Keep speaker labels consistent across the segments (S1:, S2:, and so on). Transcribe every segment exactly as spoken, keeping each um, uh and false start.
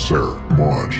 S1: Sir March.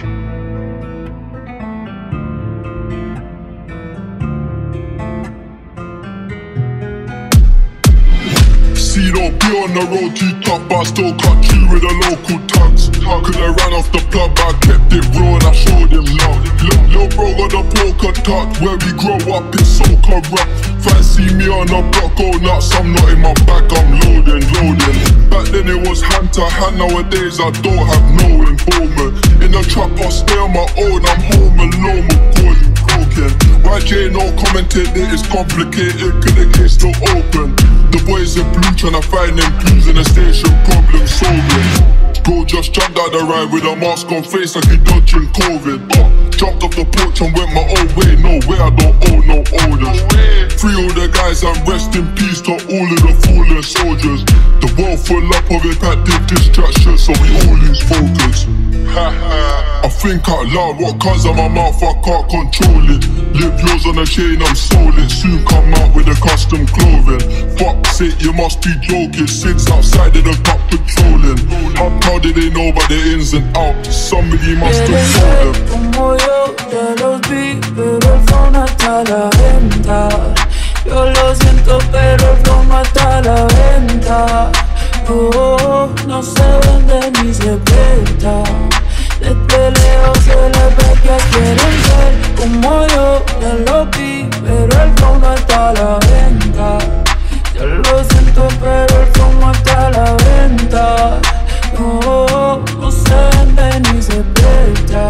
S1: See, don't be on the road too tough, but I still cut you with the local tugs. Cause I ran off the plug, but I kept it raw and I showed him love. Lil' bro got the poker tuck, where we grow up is so corrupt. Fancy me on the block, go nuts, I'm not in my bag, I'm loading, loading. Back then it was hand to hand, nowadays I don't have no informant. In the trap I stay on my own, I'm home alone, Macaulay broken. Y J no commented that it's complicated, cause the case still open. The boys in blue tryna find them clues in the station, problem solving. Bro just jumped out the ride with a mask on face like he dodging COVID. uh, Jumped off the porch and went my own way, no way, I don't owe no orders. Free all the guys and rest in peace to all of the fallen soldiers. The world full up of impacted distractions, so we all lose focus. I think out loud, what comes out my mouth I can't control it. Live yours on a chain, I'm sold it. Soon come out with a custom clothing. Fuck's sake, you must be joking. Since outside of the top patrolling. How, how did they know about the ins and outs? Somebody must have told them.
S2: Como yo te los vi, pero el flow no está a la venta. Yo lo siento, pero el flow no está a la venta. Oh, no se vende ni se presta. Desde lejos se les ve que quieren ser como yo, ya lo vi, pero el flow no está a la venta. Yo lo siento, pero el flow no está a la venta. No, no se vende ni se presta.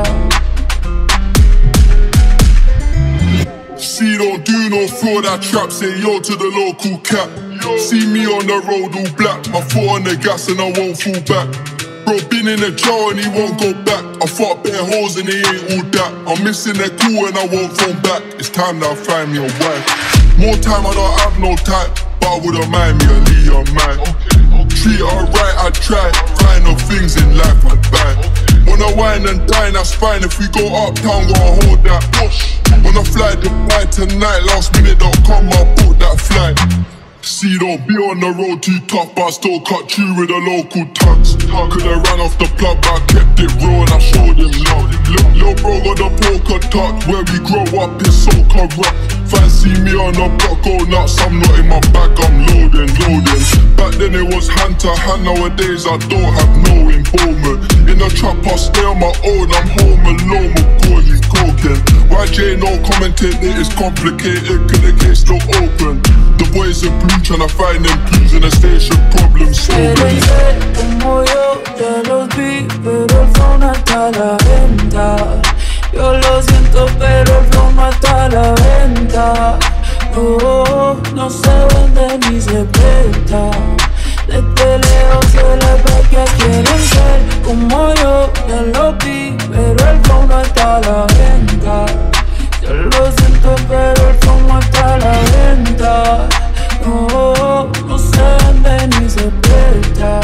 S1: See, don't do no fraud, that trap, say yo to the local cat. See me on the road all black, my foot on the gas and I won't fall back. Bro been in the jar and he won't go back. I fought bare holes and he ain't all that. I'm missing that cool and I won't phone back. It's time that I find me a wife. More time I don't have no time, but I wouldn't mind me a Leon man. Treat her right, I try. Find no things in life I'd buy. Wanna wine and dine, that's fine. If we go uptown, gonna hold that. Wanna fly Dubai tonight, last minute dot com, I'll book that flight. See, don't be on the road too tough, but I still cut you with the local tugs. Cause I ran off the plug, but I kept it raw and I showed him love. Lil' bro got the poker tuck, where we grow up is so corrupt. Fancy me on the block, go nuts, I'm not in my bag, I'm loading, loading. Back then it was hand to hand, nowadays I don't have no informant. In the trap I stay on my own, I'm home alone, Macaulay broken. Y J no commented that it's complicated, cause the case still open. The boys in blue tryna find them clues in the station, problem solving.
S2: Quieren ser como yo, ya los vi, pero el flow no está a la venta. Yo lo siento, pero el flow no está a la venta. Oh, no se vende ni se presta. Desde lejos se les ve que quieren ser como yo, ya lo vi, pero el flow no está a la venta. Yo lo siento, pero el flow no está a la venta. No, no se vende ni se presta.